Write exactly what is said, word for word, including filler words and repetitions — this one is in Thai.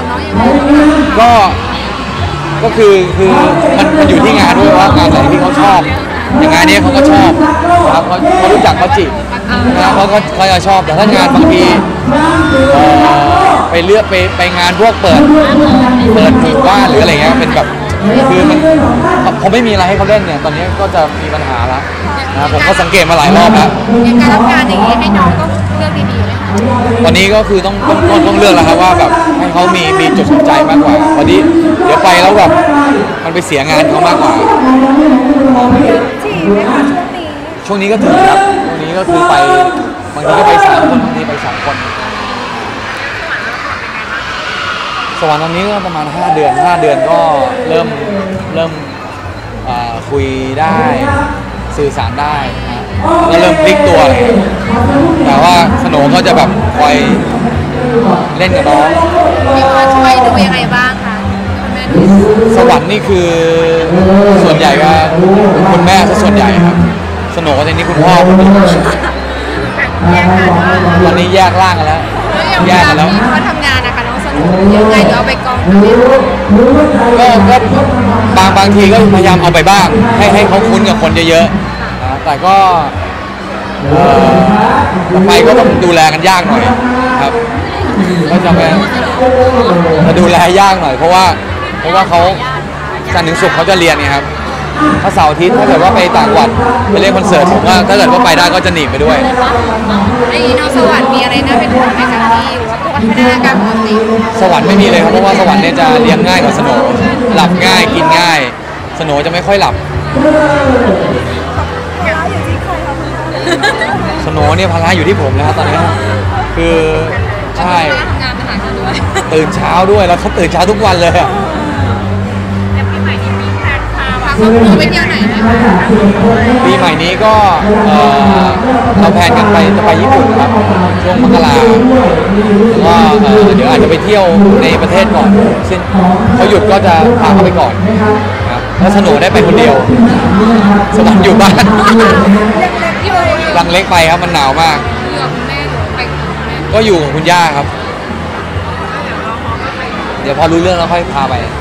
บอกน้องยังไงก็ก็คือคือมันมันอยู่ที่งานด้วยว่างานไหนที่เขาชอบอย่างงานนี้เขาก็ชอบครับเขาเขารู้จักเขาจีบนะเขาก็เขาจะชอบแต่ถ้างานบางทีไปเลือกไปไปงานพวกเปิดเปิดหมู่บ้านหรืออะไรเงี้ยเป็นแบบคือมันผมไม่มีอะไรให้เขาเล่นเนี่ยตอนนี้ก็จะมีปัญหาแล้วนะผมก็สังเกตมาหลายรอบแล้วอย่างการรับงานอย่างนี้ให้น้องต้องเลือกดีๆเลยค่ะตอนนี้ก็คือต้องต้องต้องต้องเลือกแล้วครับว่าแบบให้เขามีมีจุดสนใจมากกว่าวันนี้เดี๋ยวไปแล้วแบบมันไปเสียงานเขามากกว่าจีบไหมคะช่วงนี้ช่วงนี้ก็ถึงครับช่วงนี้ก็คือไปบางทีก็ไปสามคนบางทีไปสองคนสวรรค์ตอนนี้ก็ประมาณห้าเดือนห้าเดือนก็เริ่มเริ่มคุยได้สื่อสารได้นะก็เริ่มพลิกตัวเลยแต่ว่าสโหน่ก็จะแบบคอยเล่นกับน้องมีคนช่วยดูยังไงบ้างคะคุณแม่ดูสวรรค์นี่คือส่วนใหญ่ก็คุณแม่ซะส่วนใหญ่ครับสโหน่ทีนี้คุณพ่อคนนี้ตอนนี้แยกร่างกันแล้วแยกกันแล้วเขาทำงานนะคะน้องสโหน่ยังไงเดี๋ยวเอาไปกองก็ก็บางบางทีก็พยายามเอาไปบ้างให้ให้เขาคุ้นกับคนเยอะๆนะแต่ก็ต่อไปก็ต้องดูแลกันยากหน่อยครับก็จะไปจะดูแลยากหน่อยเพราะว่าเพราะว่าเขาจันทร์ถึงศุกร์เขาจะเรียนไงครับถ้าเสาร์อาทิตย์ถ้าเกิดว่าไปต่างจังหวัดไปเล่นคอนเสิร์ตผมว่าถ้าเกิดว่าไปได้ก็จะหนีไปด้วยไอ้น้องสวรรค์มีอะไรน่าเป็นห่วงไหมคะพี่หรือว่าปกติพัฒนาการปกติสวรรค์ไม่มีเลยครับเพราะว่าสวรรค์เนี่ยจะเลี้ยงง่ายกว่าสโหน่หลับง่ายกินง่ายสโหน่จะไม่ค่อยหลับสโหน่เนี่ยภาระอยู่ที่ผมนะครับตอนนี้คือใช่งานปัญหากันด้วยตื่นเช้าด้วยแล้วเขาตื่นเช้าทุกวันเลยครอบครัวไปเที่ยวไหนไหมคะปีใหม่นี้ก็เราแพลนกันไปจะไปญี่ปุ่นครับช่วงมกราก็เดี๋ยวอาจจะไปเที่ยวในประเทศก่อนซึ่งเขาหยุดก็จะพาเขาไปก่อนครับแล้วสโหน่ได้ไปคนเดียวสวรรค์อยู่บ้านรังเล็กไปครับมันหนาวมากก็อยู่กับคุณย่าครับเดี๋ยวพอรู้เรื่องแล้วค่อยพาไป